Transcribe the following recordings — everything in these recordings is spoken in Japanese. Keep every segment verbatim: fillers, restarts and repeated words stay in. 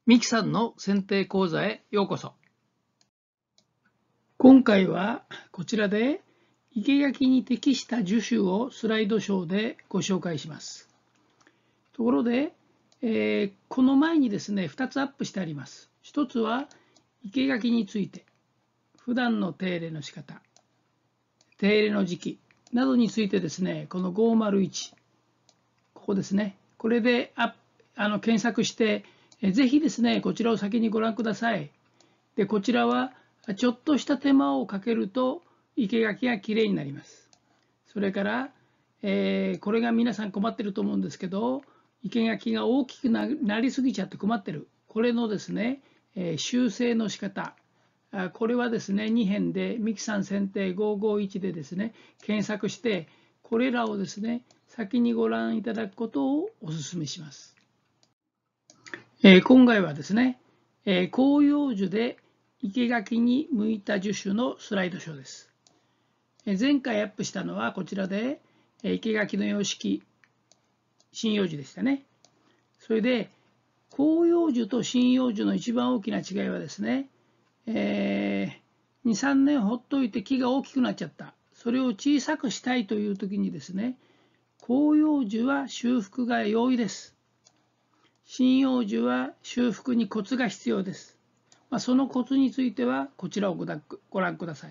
ミキさんの剪定講座へようこそ。今回はこちらで生垣に適した樹種をスライドショーでご紹介します。ところで、えー、この前にですねふたつアップしてあります。ひとつは生垣について、普段の手入れの仕方、手入れの時期などについてですね、このごまるいち、ここですね、これでああの検索してぜひですね、こちらを先にご覧ください。で、こちらはちょっとした手間をかけると生垣がきれいになります。それから、えー、これが皆さん困ってると思うんですけど、生垣が大きくなりすぎちゃって困ってる。これのですね、えー、修正の仕方。これはですね、に編でミキさん剪定ごーごーいちでですね、検索して、これらをですね、先にご覧いただくことをお勧めします。えー、今回はですね、えー、広葉樹で生垣に向いた樹種のスライドショーです。えー、前回アップしたのはこちらで、えー、生垣の様式、針葉樹でしたね。それで、広葉樹と針葉樹の一番大きな違いはですね、えー、にさんねんほっといて木が大きくなっちゃった。それを小さくしたいという時にですね、広葉樹は修復が容易です。針葉樹は修復にコツが必要です。まあ、そのコツについてはこちらをご覧ください。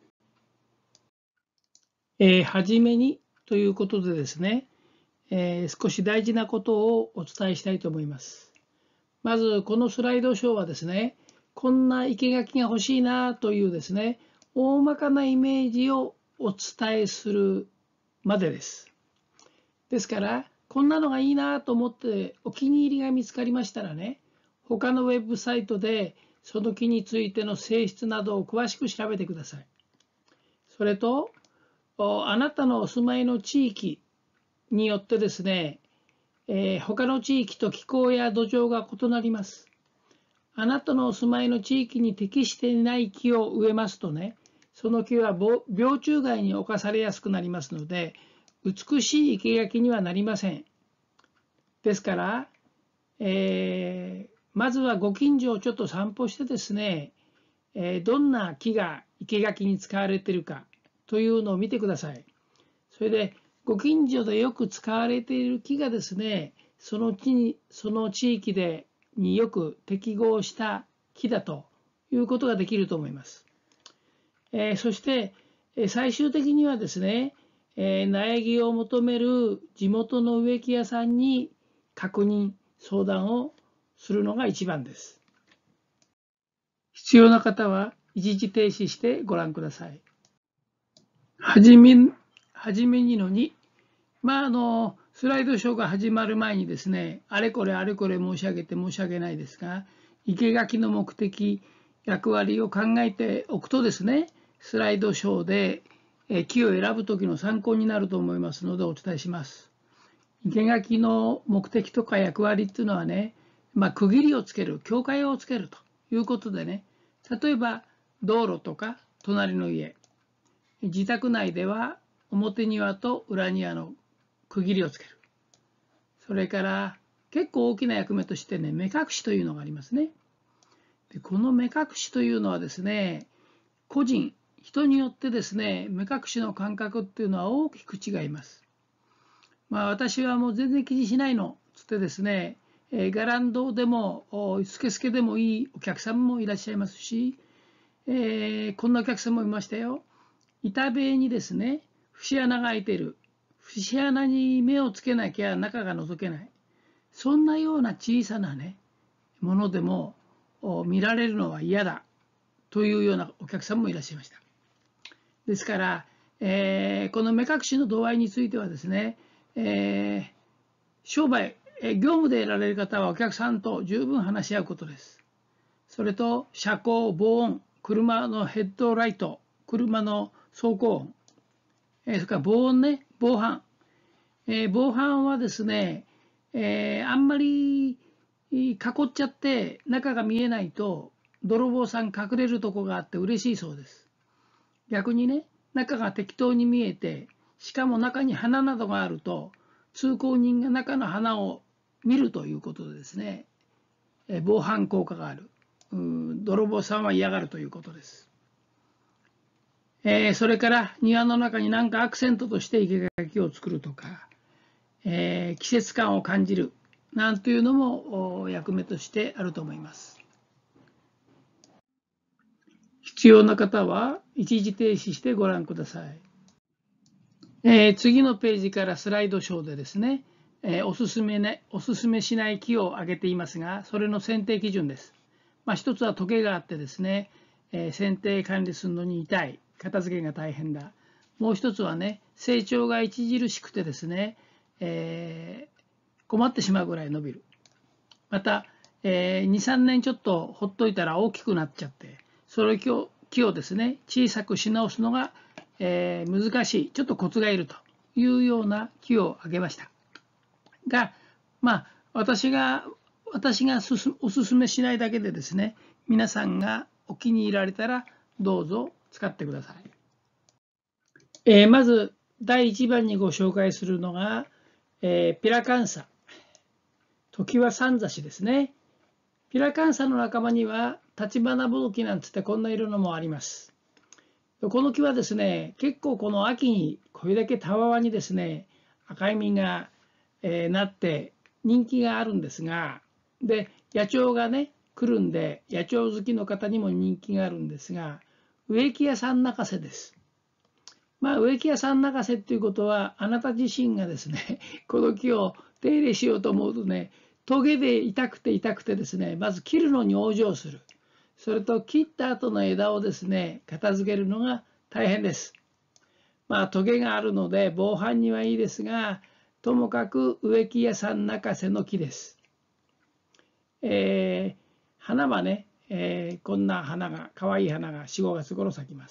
えー、はじめにということでですね、えー、少し大事なことをお伝えしたいと思います。まずこのスライドショーはですね、こんな生垣が欲しいなというですね、大まかなイメージをお伝えするまでです。ですからこんなのがいいなと思ってお気に入りが見つかりましたらね、他のウェブサイトでその木についての性質などを詳しく調べてください。それと、あなたのお住まいの地域によってですね、えー、他の地域と気候や土壌が異なります。あなたのお住まいの地域に適していない木を植えますとね、その木は病虫害に侵されやすくなりますので、美しい生垣にはなりません。ですから、えー、まずはご近所をちょっと散歩してですね、えー、どんな木が生垣に使われているかというのを見てください。それでご近所でよく使われている木がですね、その地にその地域でによく適合した木だということができると思います。えー、そして最終的にはですね、えー、苗木を求める地元の植木屋さんに確認、相談をするのが一番です。必要な方は一時停止してご覧ください。はじめ、はじめにのに、まああの、スライドショーが始まる前にですね、あれこれあれこれ申し上げて申し訳ないですが、生垣の目的、役割を考えておくとですね、スライドショーで木を選ぶときの参考になると思いますのでお伝えします。生垣の目的とか役割っていうのはね、まあ、区切りをつける、境界をつけるということでね、例えば道路とか隣の家、自宅内では表庭と裏庭の区切りをつける。それから結構大きな役目としてね、目隠しというのがありますね。でこの目隠しというのはですね、個人、人によってですね、目隠しの感覚っていうのは大きく違います。まあ私はもう全然気にしないのつってですね、えー、ガランドでもスケスケでもいいお客さんもいらっしゃいますし、えー、こんなお客さんもいましたよ。板塀にですね、節穴が開いている。節穴に目をつけなきゃ中が覗けない。そんなような小さなね、ものでも見られるのは嫌だというようなお客さんもいらっしゃいました。ですから、えー、この目隠しの度合いについてはですね、えー、商売、業務で得られる方はお客さんと十分話し合うことです。それと車高、防音、車のヘッドライト、車の走行音、それから防音ね、防犯。えー、防犯はですね、えー、あんまり囲っちゃって中が見えないと泥棒さん隠れるとこがあって嬉しいそうです。逆にね、中が適当に見えて、しかも中に花などがあると通行人が中の花を見るということでですね、 防犯効果がある。泥棒さんは嫌がるということです。えー、それから庭の中に何かアクセントとして生垣を作るとか、えー、季節感を感じるなんというのも役目としてあると思います。必要な方は一時停止してご覧ください。えー、次のページからスライドショーでですね、えー、おすすめね、おすすめしない木を挙げていますが、それの選定基準です。まあ、一つはトゲがあってですね、えー、選定管理するのに痛い、片付けが大変だ。もう一つはね、成長が著しくてですね、えー、困ってしまうぐらい伸びる。また、えー、に、さんねんちょっとほっといたら大きくなっちゃって、それを木をですね、小さくし直すのが、えー、難しい、ちょっとコツがいるというような木を挙げました。が、まあ、私が、私がおすすめしないだけでですね、皆さんがお気に入られたらどうぞ使ってください。えー、まずだいいちばんにご紹介するのが、えー、ピラカンサ、トキワサンザシですね。ピラカンサの仲間にはタチバナボドキなんつってこんな色のもあります。この木はですね、結構この秋にこれだけたわわにですね、赤い実が、えー、なって人気があるんですが、で、野鳥がね、来るんで、野鳥好きの方にも人気があるんですが、植木屋さん泣かせです。まあ、植木屋さん泣かせっていうことは、あなた自身がですね、この木を手入れしようと思うとね、トゲで痛くて痛くてですね、まず切るのに往生する。それと切った後の枝をですね、片付けるのが大変です。まあ、トゲがあるので防犯にはいいですが、ともかく植木屋さん泣かせの木です。えー、花はね、えー、こんな花が、可愛い花がよん、ごがつ頃咲きます。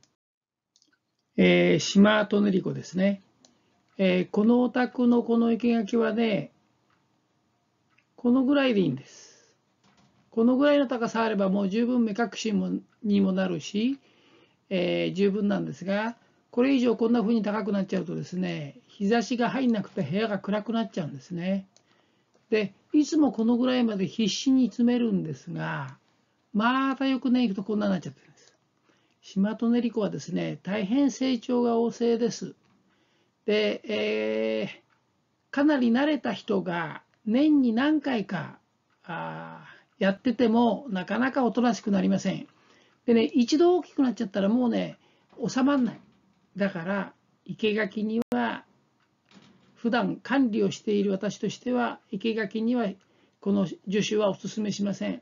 えー、シマトネリコですね。えー、このお宅のこの生垣はね、このぐらいでいいんです。このぐらいの高さあればもう十分目隠しもにもなるし、えー、十分なんですが、これ以上こんな風に高くなっちゃうとですね、日差しが入んなくて部屋が暗くなっちゃうんですね。で、いつもこのぐらいまで必死に詰めるんですが、またよくね、行くとこんなになっちゃってるんです。シマトネリコはですね、大変成長が旺盛です。で、えー、かなり慣れた人が年に何回かあやっててもなかなかおとなしくなりません。でね、一度大きくなっちゃったらもうね、収まらない。だから、生垣には、普段管理をしている私としては、生垣にはこの樹種はお勧めしません。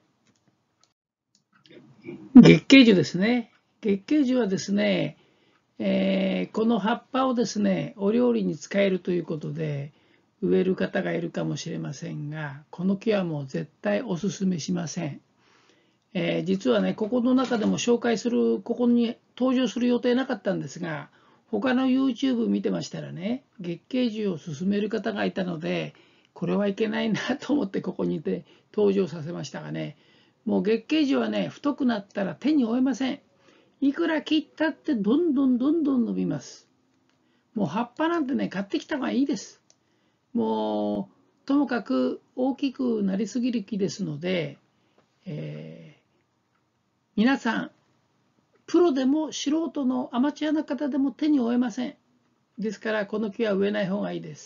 月桂樹ですね。月桂樹はですね、えー、この葉っぱをですね、お料理に使えるということで、植える方がいるかもしれませんが、この木はもう絶対お勧めしません。えー、実はね、ここの中でも紹介する、ここに登場する予定なかったんですが、他の YouTube 見てましたらね、月桂樹を勧める方がいたので、これはいけないなと思ってここにいて登場させましたがね、もう月桂樹はね、太くなったら手に負えません。いくら切ったってどんどんどんどん伸びます。もう葉っぱなんてね、買ってきた方がいいです。もう、ともかく大きくなりすぎる木ですので、えー、皆さん、プロでも素人のアマチュアの方でも手に負えません。ですから、この木は植えない方がいいです。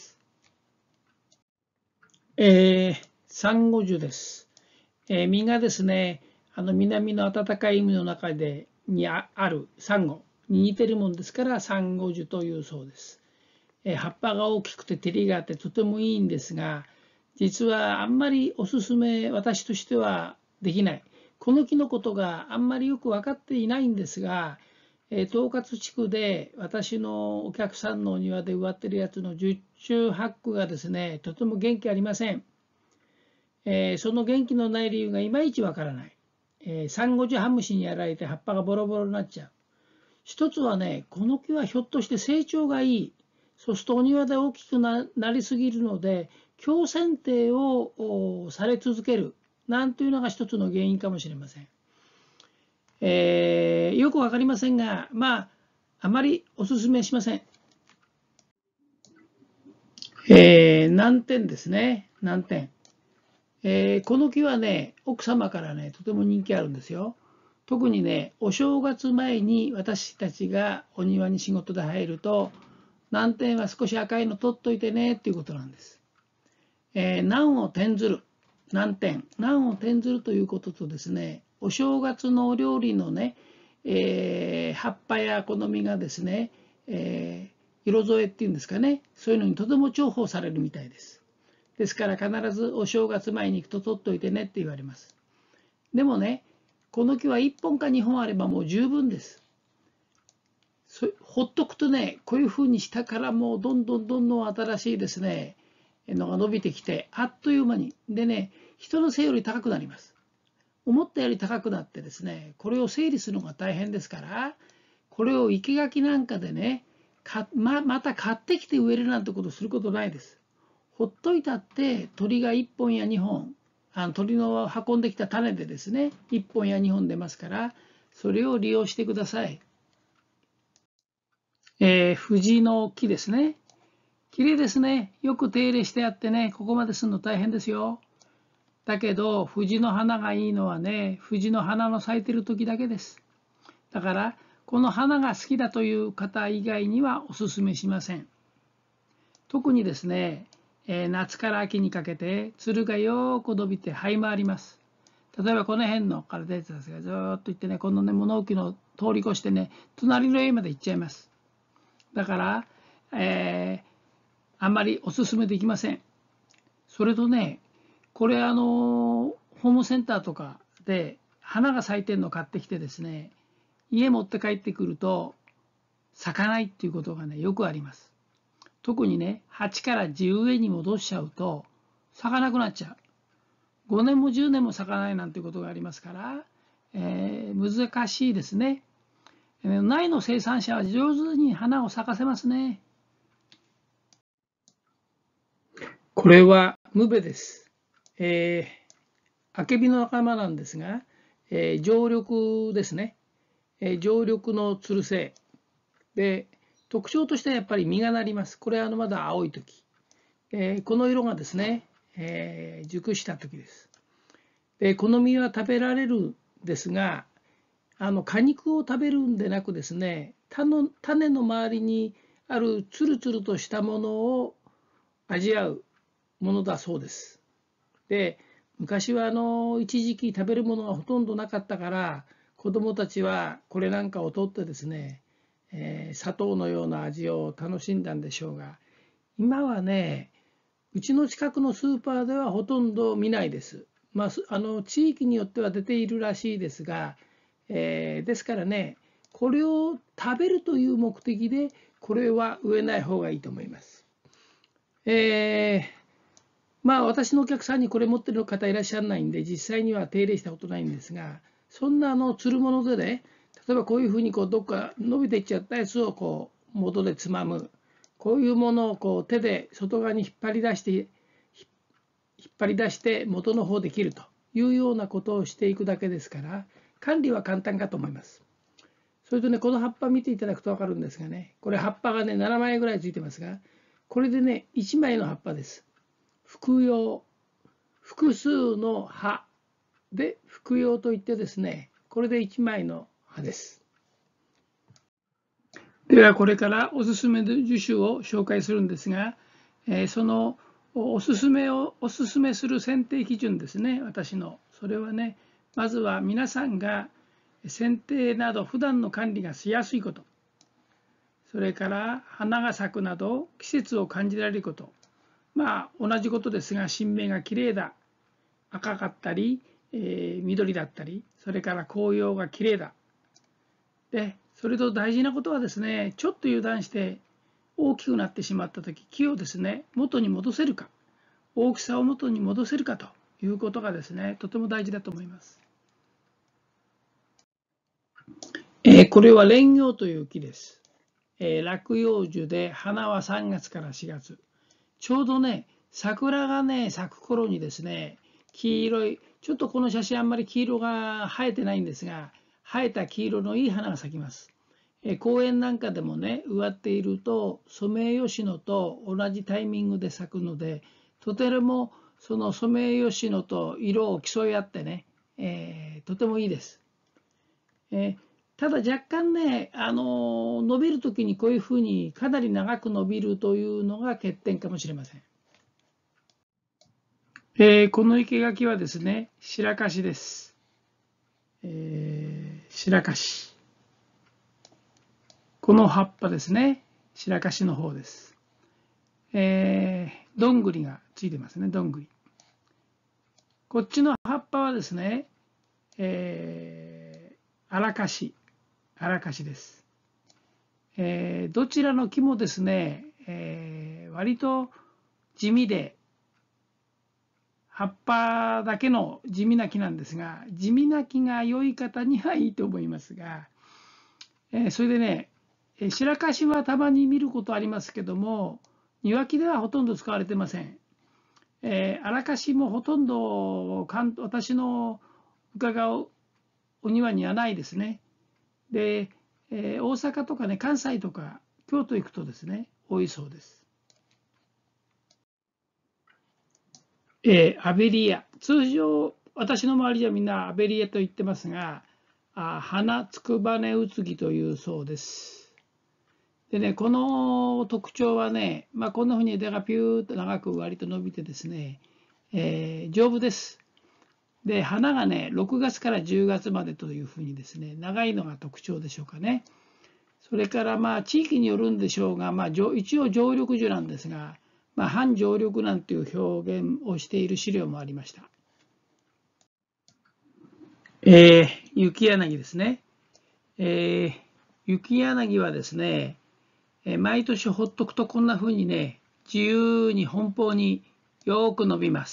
えー、サンゴ樹です。えー、実がですね、あの南の暖かい海の中でにあるサンゴに似てるもんですから、サンゴ樹というそうです。えー、葉っぱが大きくて照りがあってとてもいいんですが、実はあんまりおすすめ、私としてはできない。この木のことがあんまりよく分かっていないんですが、えー、統括地区で私のお客さんのお庭で植わってるやつの十中八九がですね、とても元気ありません。えー、その元気のない理由がいまいちわからない。えー、サンゴジュハムシにやられて葉っぱがボロボロになっちゃう。一つはね、この木はひょっとして成長がいい。そうするとお庭で大きく な, なりすぎるので、強剪定をされ続ける。なんていうのが一つの原因かもしれません。えー、よくわかりませんが、まあ、あまりお勧めしません。えー、難点ですね。難点。 えーこの木はね、奥様からね、とても人気あるんですよ。特にね、お正月前に私たちがお庭に仕事で入ると、南天は少し赤いの取っといてねっていうことなんです。えー難を転ずる、難点、難を転ずるということとですね、お正月のお料理のね、えー葉っぱや好みがですね、えー色添えっていうんですかね、そういうのにとても重宝されるみたいです。ですから必ずお正月前に行くと取っといてねって言われます。でもね、この木はいっぽんかにほんあればもう十分です。ほっとくとね、こういうふうに下からもうどんどんどんどん新しいですね、のが伸びてきて、あっという間に。でね、人の背より高くなります。思ったより高くなってですね、これを整理するのが大変ですから、これを生垣なんかでね、か ま, また買ってきて植えるなんてことすることないです。ほっといたって鳥がいっぽんやにほん、あの鳥の運んできた種でですね、いっぽんやにほん出ますから、それを利用してください。えー、藤の木ですね。綺麗ですね。よく手入れしてあってね、ここまでするの大変ですよ。だけど、藤の花がいいのはね、藤の花の咲いてる時だけです。だから、この花が好きだという方以外にはお勧めしません。特にですね、えー夏から秋にかけて、つるがよく伸びて這い回ります。例えばこの辺のから出てたんですが、ずーっと行ってね、このね、物置の通り越してね、隣の家まで行っちゃいます。だから、えーあんまりお勧めできません。それとね、これあの、ホームセンターとかで花が咲いてるのを買ってきてですね、家持って帰ってくると咲かないっていうことがね、よくあります。特にね、はちから地植えに戻しちゃうと咲かなくなっちゃう。ごねんもじゅうねんも咲かないなんていうことがありますから、えー難しいですね。苗の生産者は上手に花を咲かせますね。これはムベです。えーアケビの仲間なんですが、えー常緑ですね。えー常緑のつる性で、特徴としてはやっぱり実がなります。これはあのまだ青い時、えーこの色がですね、えー熟した時です。でこの実は食べられるんですが、あの果肉を食べるんでなくですね、種の種の周りにあるつるつるとしたものを味わうものだそうです。で、昔はあの一時期食べるものがほとんどなかったから、子どもたちはこれなんかを取ってですね、えー砂糖のような味を楽しんだんでしょうが、今はね、うちの近くのスーパーではほとんど見ないです。まあ、あの地域によっては出ているらしいですが、えーですからね、これを食べるという目的で、これは植えない方がいいと思います。えーまあ私のお客さんにこれ持ってる方いらっしゃらないんで、実際には手入れしたことないんですが、そんなあのつるものでね、例えばこういうふうにこうどっか伸びていっちゃったやつをこう元でつまむ、こういうものをこう手で外側に引っ張り出して引っ張り出して元の方で切るというようなことをしていくだけですから、管理は簡単かと思います。それとね、この葉っぱ見ていただくと分かるんですがね、これ葉っぱがねななまいぐらいついてますが、これでねいちまいの葉っぱです。複葉、複数の葉で複葉といってですね、これでいちまいの葉です。ではこれからおすすめの樹種を紹介するんですが、えーそのおすすめをおすすめする選定基準ですね、私の。それはね、まずは皆さんが剪定など普段の管理がしやすいこと、それから花が咲くなど季節を感じられること、まあ同じことですが新芽がきれいだ、赤かったり、えー緑だったり、それから紅葉がきれいだ。で、それと大事なことはですね、ちょっと油断して大きくなってしまったとき、木をですね、元に戻せるか、大きさを元に戻せるかということがですね、とても大事だと思います。えーこれは蓮葉という木です。えー落葉樹で花はさんがつからしがつ。ちょうどね、桜がね、咲く頃にですね、黄色い、ちょっとこの写真あんまり黄色が生えてないんですが、生えた黄色のいい花が咲きます。え公園なんかでもね、植わっていると、ソメイヨシノと同じタイミングで咲くので、とてもそのソメイヨシノと色を競い合ってね、えー、とてもいいです。えー、ただ若干ね、あのー伸びるときにこういうふうにかなり長く伸びるというのが欠点かもしれません。えー、この生垣はですね、白樫です。えー、白樫。この葉っぱですね、白樫の方です。えー、どんぐりがついてますね、どんぐり。こっちの葉っぱはですね、えー、荒樫、荒樫です。えー、どちらの木もですね、えー、割と地味で、葉っぱだけの地味な木なんですが、地味な木が良い方にはいいと思いますが、えー、それでね、白樫はたまに見ることありますけども、庭木ではほとんど使われてません。えー、荒樫もほとんど私の伺うお庭にはないですね。で、えー、大阪とかね、関西とか京都行くとですね、多いそうです。えー、アベリア。通常、私の周りではみんなアベリアと言ってますが、あ花つくばねうつぎというそうです。でね、この特徴はね、まあ、こんなふうに枝がピューッと長く割と伸びてですね、えー、丈夫です。で、花がね、ろくがつからじゅうがつまでというふうにですね、長いのが特徴でしょうかね。それからまあ地域によるんでしょうが、まあ、一応常緑樹なんですが、まあ、半常緑なんていう表現をしている資料もありました。えー、雪柳ですね。えー、雪柳はですね、毎年ほっとくとこんな風にね、自由に奔放によく伸びます。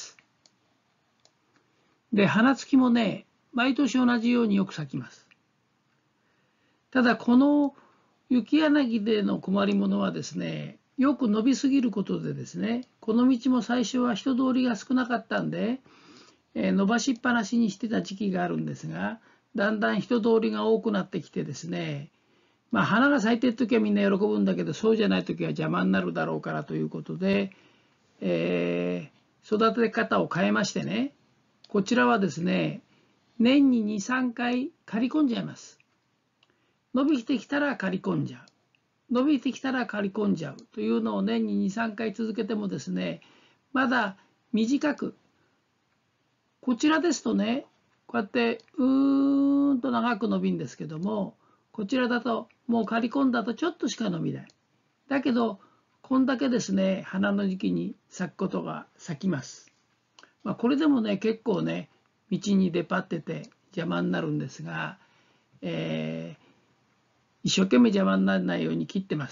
で、花つきもね、毎年同じようによく咲きます。ただ、この雪柳での困りものはですね、よく伸びすぎることでですね、この道も最初は人通りが少なかったんで、えー、伸ばしっぱなしにしてた時期があるんですが、だんだん人通りが多くなってきてですね、まあ、花が咲いてる時はみんな喜ぶんだけど、そうじゃない時は邪魔になるだろうからということで、えー、育て方を変えましてね、こちらはですね、年にに、さんかい刈り込んじゃいます。伸びてきたら刈り込んじゃう。伸びてきたら刈り込んじゃうというのを年にに、さんかい続けてもですね、まだ短く、こちらですとね、こうやってうーんと長く伸びるんですけども、こちらだともう刈り込んだとちょっとしか伸びない。だけど、こんだけですね、花の時期に咲くことが咲きます。まあ、これでもね、結構ね、道に出張ってて邪魔になるんですが、えー、一生懸命邪魔にならないように切ってます。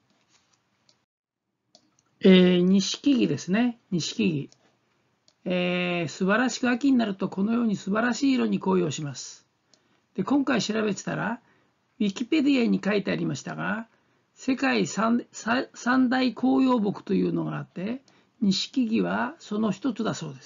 えー、錦木ですね、錦木。えー、素晴らしく秋になるとこのように素晴らしい色に紅葉します。で、今回調べてたら、ウィキペディアに書いてありましたが、世界三大紅葉木というのがあって、錦木はその一つだそうです。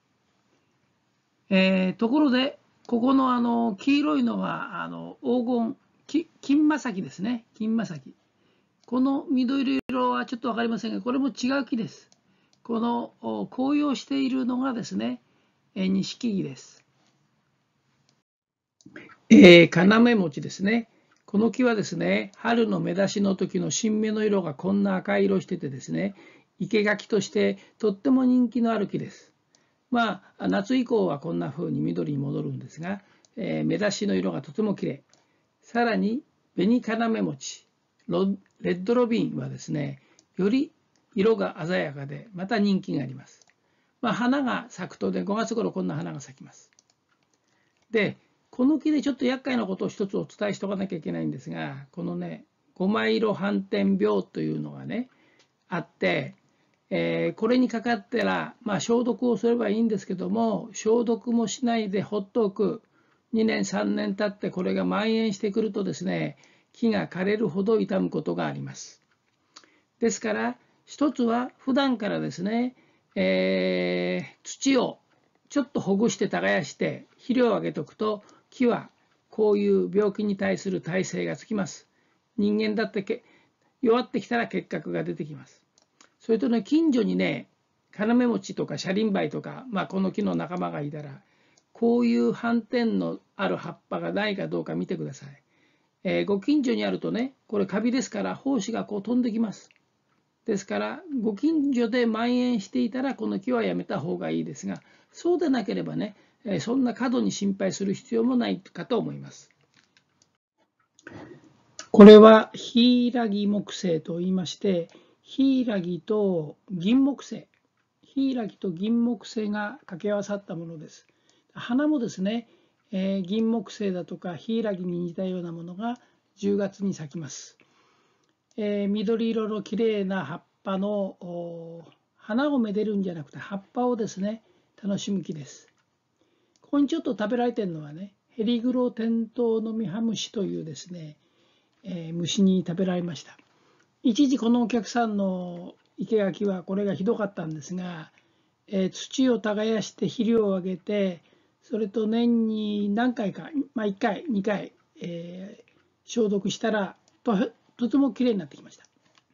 えー、ところで、ここのあの黄色いのはあの黄金、金馬咲ですね。金馬咲。この緑色はちょっと分かりませんが、これも違う木です。この紅葉しているのがですね、錦木です。えー、要餅ですね。この木はですね、春の芽出しの時の新芽の色がこんな赤い色しててですね、生垣としてとっても人気のある木です。まあ、夏以降はこんな風に緑に戻るんですが、えー、芽出しの色がとてもきれい。さらに、紅要餅、レッドロビンはですね、より色が鮮やかで、また人気があります。まあ、花が咲くとね、ごがつ頃こんな花が咲きます。で、この木でちょっと厄介なことを一つお伝えしておかなきゃいけないんですが、このね、ごま色斑点病というのがね、あって、えー、これにかかったら、まあ、消毒をすればいいんですけども、消毒もしないでほっとく、にねん、さんねん経ってこれが蔓延してくるとですね、木が枯れるほど傷むことがあります。ですから、一つは普段からですね、えー、土をちょっとほぐして耕して肥料をあげておくと、木はこういう病気に対する耐性がつきます。人間だってけ弱ってきたら結核が出てきます。それとね、近所にね、 金目餅とかシャリンバイとか、まあ、この木の仲間がいたら、こういう斑点のある葉っぱがないかどうか見てください。えー、ご近所にあるとね、これカビですから胞子がこう飛んできます。ですからご近所で蔓延していたらこの木はやめた方がいいですが、そうでなければね、そんな過度に心配する必要もないかと思います。これはヒイラギ木星と言いまして、ヒイラギと銀木星、ヒイラギと銀木星が掛け合わさったものです。花もですね、えー、銀木星だとかヒイラギに似たようなものがじゅうがつに咲きます。えー、緑色のきれいな葉っぱの花をめでるんじゃなくて葉っぱをですね楽しむ木です。ここにちょっと食べられているのはね、ヘリグロテントウノミハムシというですね、えー、虫に食べられました。一時このお客さんの生垣はこれがひどかったんですが、えー、土を耕して肥料をあげて、それと年に何回か、まあ、いっかいにかい、えー、消毒したらととてもきれいになってきました。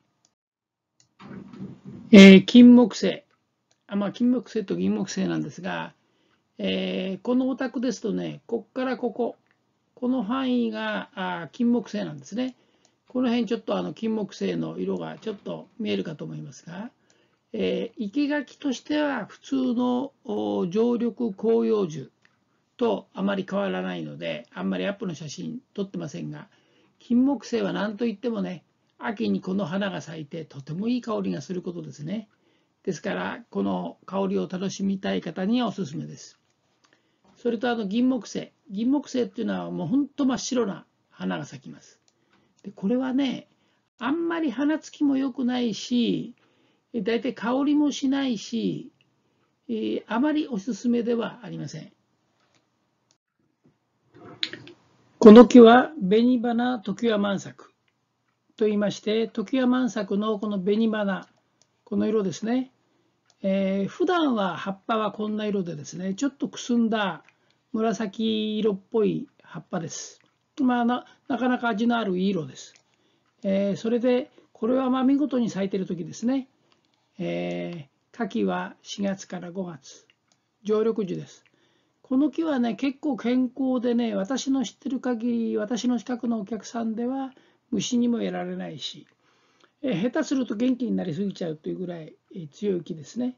えー、金木犀、あ、まあ、金木犀と銀木犀なんですが、えー、このお宅ですとね、ここからここ、この範囲があ金木犀なんですね。この辺ちょっとあの金木犀の色がちょっと見えるかと思いますが、えー、生垣としては普通の常緑広葉樹とあまり変わらないので、あんまりアップの写真撮ってませんが、金木犀は何といってもね、秋にこの花が咲いてとてもいい香りがすることですね。ですからこの香りを楽しみたい方にはおすすめです。それとあの銀木犀、銀木犀っていうのはもうほんと真っ白な花が咲きます。でこれはね、あんまり花つきも良くないし、だいたい香りもしないし、えー、あまりおすすめではありません。この木は紅花常盤満作と言いまして、常盤満作のこの紅花、この色ですね。えー、普段は葉っぱはこんな色でですね、ちょっとくすんだ紫色っぽい葉っぱです。まあ、な, なかなか味のあるいい色です。えー、それで、これはまあ見事に咲いている時ですね。えー、夏季はしがつからごがつ、常緑樹です。この木はね、結構健康でね、私の知ってる限り、私の近くのお客さんでは虫にもやられないし、えー、下手すると元気になりすぎちゃうというぐらい強い木ですね。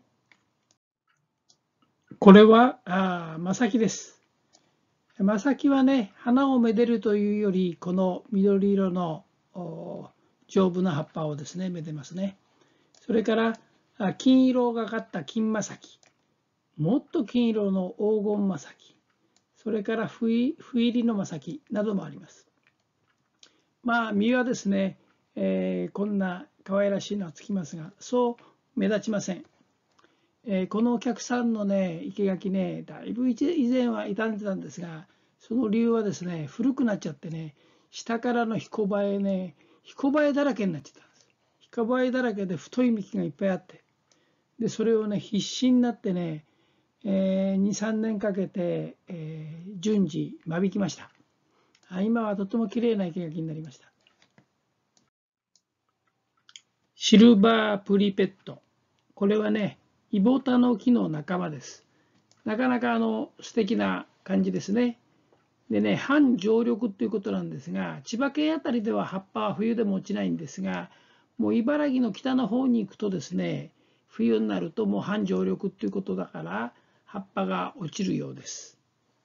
これはあマサキです。マサキはね、花をめでるというより、この緑色の丈夫な葉っぱをですね、めでますね。それから金色がかった金マサキ、もっと金色の黄金マサキ、それからふい入りのマサキなどもあります。まあ実はですね、えー、こんな可愛らしいのはつきますが、そう目立ちません。えー、このお客さんのね、生垣ね、だいぶ以前は傷んでたんですが、その理由はですね、古くなっちゃってね、下からのひこばえね、ひこばえだらけになっちゃったんです。ひこばえだらけで太い幹がいっぱいあって、で、それをね、必死になってね、えー、に、さんねんかけて、えー、順次間引きました。今はとても綺麗な生垣になりました。シルバープリペット。これはね、イボタの木の仲間です。なかなかあの素敵な感じですね。でね、半常緑ということなんですが、千葉県あたりでは葉っぱは冬でも落ちないんですが、もう茨城の北の方に行くとですね、冬になるともう半常緑ということだから、葉っぱが落ちるようです。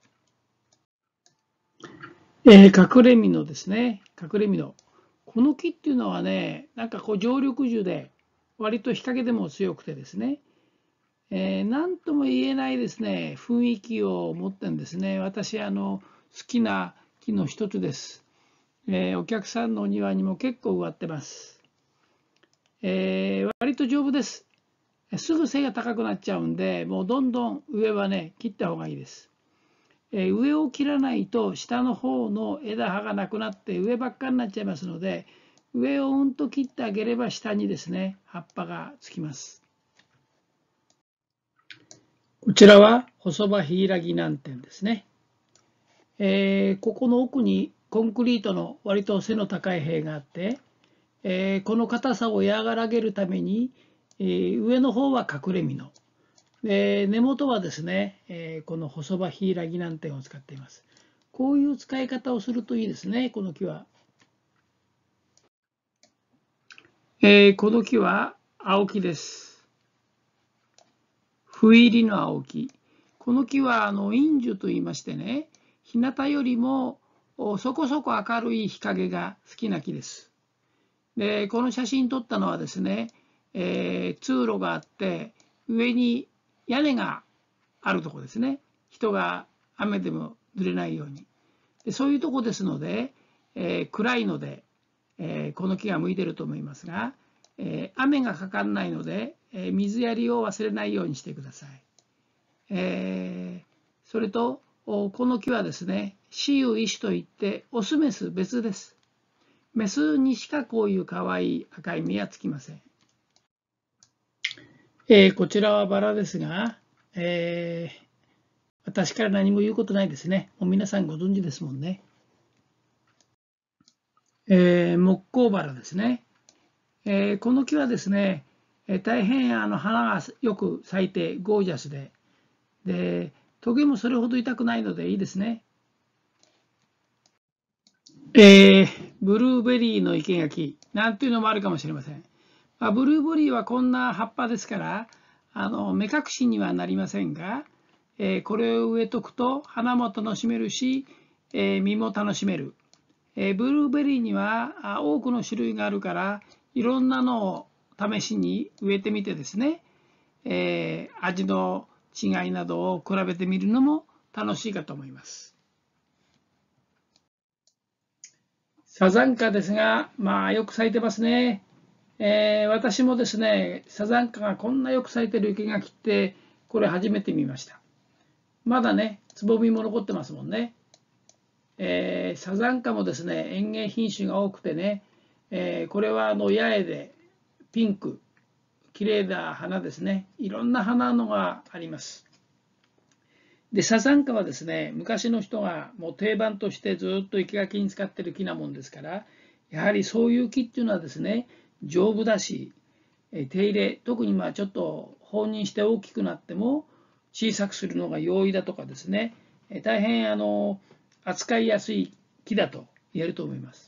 えー、隠れ実のですね、隠れ実の。この木っていうのはね、なんかこう常緑樹で、割と日陰でも強くてですね、えー、なんとも言えないですね、雰囲気を持ってるんですね。私、あの、好きな木の一つです。えー、お客さんのお庭にも結構植わってます。えー、割と丈夫です。すぐ背が高くなっちゃうんで、もうどんどん上はね、切った方がいいです。えー、上を切らないと下の方の枝葉がなくなって上ばっかになっちゃいますので、上をうんと切ってあげれば下にですね、葉っぱがつきます。こちらは細葉ヒイラギ南天ですね。えー、ここの奥にコンクリートの割と背の高い塀があって、えー、この硬さを和らげるためにえー、上の方は隠れ蓑。で、根元はですね、えー、この細葉柊南天を使っています。こういう使い方をするといいですね、この木は。えー、この木は青木です。斑入りの青木。この木はあの陰樹といいましてね、日向よりもそこそこ明るい日陰が好きな木です。で、この写真撮ったのはですね、えー、通路があって上に屋根があるところですね。人が雨でも濡れないように。でそういうとこですので、えー、暗いので、えー、この木が向いてると思いますが、えー、雨がかかんないので、えー、水やりを忘れないようにしてください。えー、それとこの木はですね、雌雄異種といってオスメス別です。メスにしかこういう可愛い赤い実はつきません。えー、こちらはバラですが、えー、私から何も言うことないですね。もう皆さんご存知ですもんね。えー、木工バラですね。えー、この木はですね、えー、大変あの花がよく咲いてゴージャスで、で、トゲもそれほど痛くないのでいいですね。えー、ブルーベリーの生垣なんていうのもあるかもしれません。まあ、ブルーベリーはこんな葉っぱですから、あの目隠しにはなりませんが、えー、これを植えとくと花も楽しめるし、えー、実も楽しめる。えー、ブルーベリーには多くの種類があるから、いろんなのを試しに植えてみてですね、えー、味の違いなどを比べてみるのも楽しいかと思います。サザンカですが、まあよく咲いてますね。えー、私もですね、サザンカがこんなよく咲いてる生垣って、これ初めて見ました。まだね、つぼみも残ってますもんね。えー、サザンカもですね、園芸品種が多くてね、えー、これはあの八重でピンク、綺麗な花ですね。いろんな花のがあります。で、サザンカはですね、昔の人がもう定番としてずっと生垣に使ってる木なもんですから、やはりそういう木っていうのはですね、丈夫だし、手入れ、特にまあちょっと放任して大きくなっても小さくするのが容易だとかですね、大変あの扱いやすい木だと言えると思います。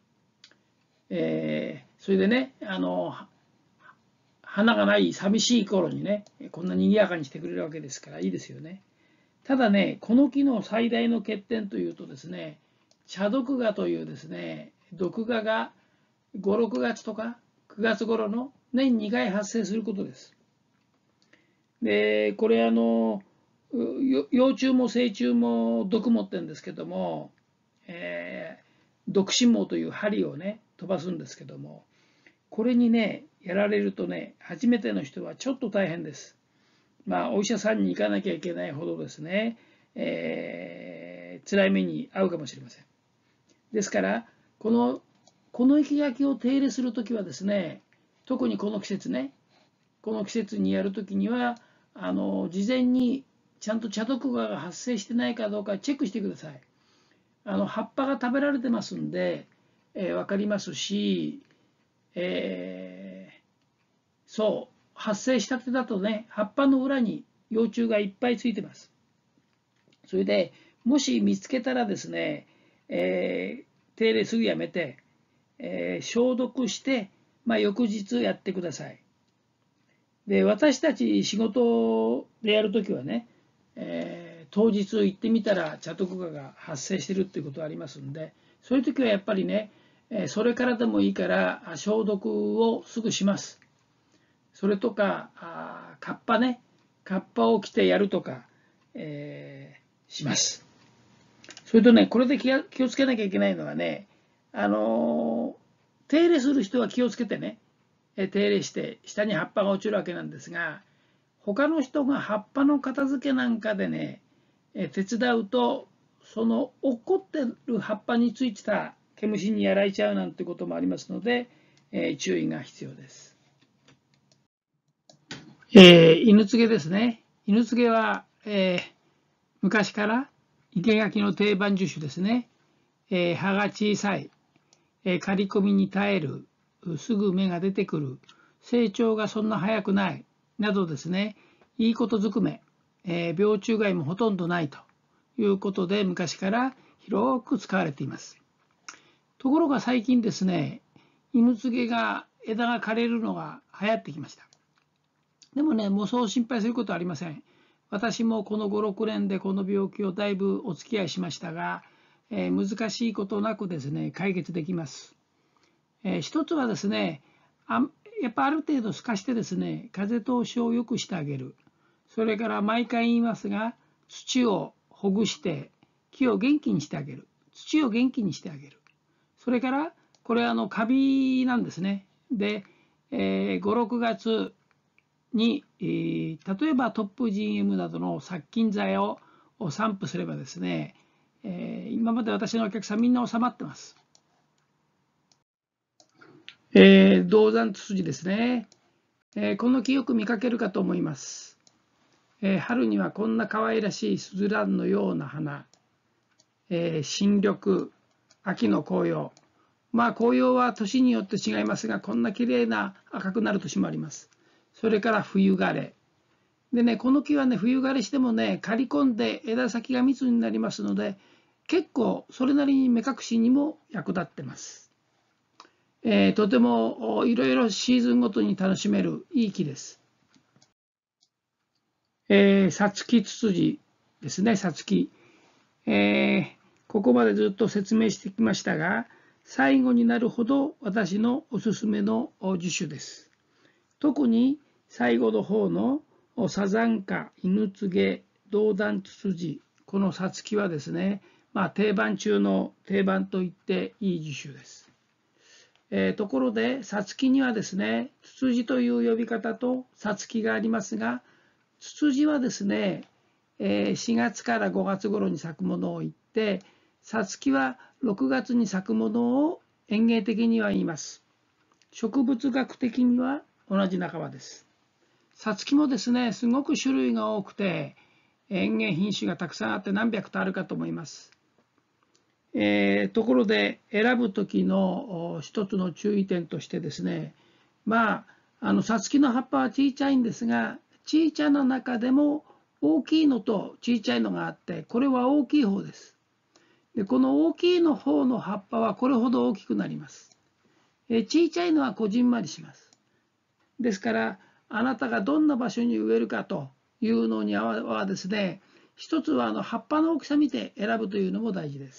えー、それでね、あの花がない寂しい頃にね、こんな賑やかにしてくれるわけですからいいですよね。ただね、この木の最大の欠点というとですね、茶毒蛾というですね、毒蛾がご、ろくがつとかくがつ頃の年にかい発生することです。で、これあの、幼虫も成虫も毒持ってるんですけども、えー、毒針網という針をね、飛ばすんですけども、これにね、やられるとね、初めての人はちょっと大変です。まあ、お医者さんに行かなきゃいけないほどですね、えー、辛い目に遭うかもしれません。ですから、この、この生垣を手入れするときはですね、特にこの季節ね、この季節にやるときには、あの、事前にちゃんと茶毒蛾が発生してないかどうかチェックしてください。あの、葉っぱが食べられてますんで、えー、分かりますし、えー、そう、発生したてだとね、葉っぱの裏に幼虫がいっぱいついてます。それで、もし見つけたらですね、えー、手入れすぐやめて、えー、消毒して、まあ、翌日やってください。で、私たち仕事でやるときはね、えー、当日行ってみたら茶毒蛾が発生してるっていうことがありますんで、そういうときはやっぱりね、それからでもいいから消毒をすぐします。それとか、あカッパね、カッパを着てやるとか、えー、します。それとね、これで気をつけなきゃいけないのはね、あのー、手入れする人は気をつけてね、手入れして下に葉っぱが落ちるわけなんですが、他の人が葉っぱの片付けなんかでね、手伝うと、その落っこってる葉っぱについてた毛虫にやられちゃうなんてこともありますので、えー、注意が必要です。えー、犬告げですね。犬告げは、えー、昔から生垣の定番樹種ですね。えー、葉が小さい、えー、刈り込みに耐える、すぐ芽が出てくる、 成長がそんな早くないなどですね、いいことずくめ、えー、病虫害もほとんどないということで昔から広く使われています。ところが最近ですね、犬告げが枝が枯れるのが流行ってきました。でもね、もうそう心配することはありません。私もこのご、ろくねんでこの病気をだいぶお付き合いしましたが、えー、難しいことなくですね、解決できます。えー、一つはですね、あやっぱある程度透かしてですね、風通しを良くしてあげる。それから毎回言いますが、土をほぐして木を元気にしてあげる。土を元気にしてあげる。それからこれはあのカビなんですね。で、えー、ご、ろくがつに、えー、例えばトップ ジーエム などの殺菌剤を散布すればですね、えー、今まで私のお客さんみんな収まってます。えー、銅山ツツジですね、えー、この木よく見かけるかと思います。えー、春にはこんな可愛らしいスズランのような花、えー、新緑、秋の紅葉、まあ紅葉は年によって違いますが、こんな綺麗な赤くなる年もあります。それから冬枯れでね、この木はね、冬枯れしてもね、刈り込んで枝先が密になりますので、結構それなりに目隠しにも役立ってます。えー、とてもいろいろシーズンごとに楽しめるいい木です。えー、さつきツツジですね、さつき。えー、ここまでずっと説明してきましたが、最後になるほど私のおすすめの樹種です。特に最後の方のサザンカ、犬告げ、銅山ツツジ、このさつきはですね、まあ、定番中の定番と言っていい樹種です。えー、ところで、さつきにはですね、ツツジという呼び方とさつきがありますが、ツツジはですね、えー、しがつからごがつ頃に咲くものを言って、さつきはろくがつに咲くものを園芸的には言います。植物学的には同じ仲間です。さつきもですね、すごく種類が多くて、園芸品種がたくさんあって何百とあるかと思います。えー、ところで選ぶ時の一つの注意点としてですね、まあ、あのさつきの葉っぱは小さいんですが、小さな中でも大きいのと小さいのがあって、これは大きい方です。で、この大きいの方の葉っぱはこれほど大きくなります。えー、小さいのはこじんまりします。ですから、あなたがどんな場所に植えるかというのにはですね、一つはあの葉っぱの大きさ見て選ぶというのも大事です。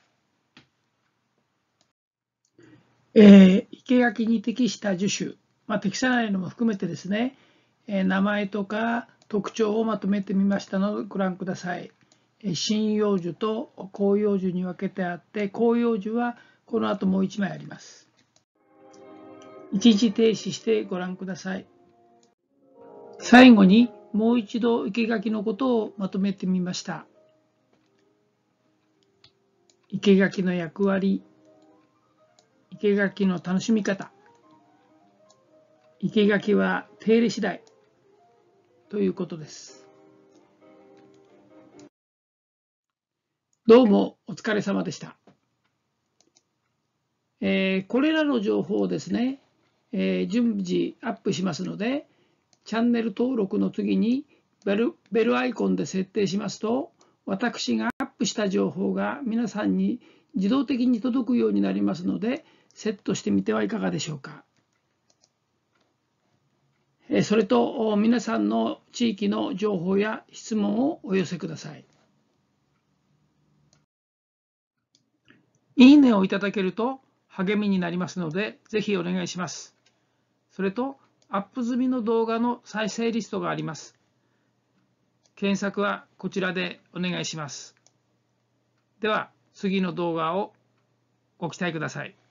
えー、生垣に適した樹種、まあ、適さないのも含めてですね、えー、名前とか特徴をまとめてみましたのでご覧ください。針葉樹と広葉樹に分けてあって、広葉樹はこの後もういちまいあります。一時停止してご覧ください。最後にもう一度生垣のことをまとめてみました。生垣の役割、生垣の楽しみ方、生垣は手入れ次第ということです。どうもお疲れ様でした。えー、これらの情報をですね、えー、順次アップしますので、チャンネル登録の次にベル、ベルアイコンで設定しますと、私がアップした情報が皆さんに自動的に届くようになりますので、セットしてみてはいかがでしょうか。それと皆さんの地域の情報や質問をお寄せください。いいねをいただけると励みになりますので、ぜひお願いします。それと、アップ済みの動画の再生リストがあります。検索はこちらでお願いします。では、次の動画をご期待ください。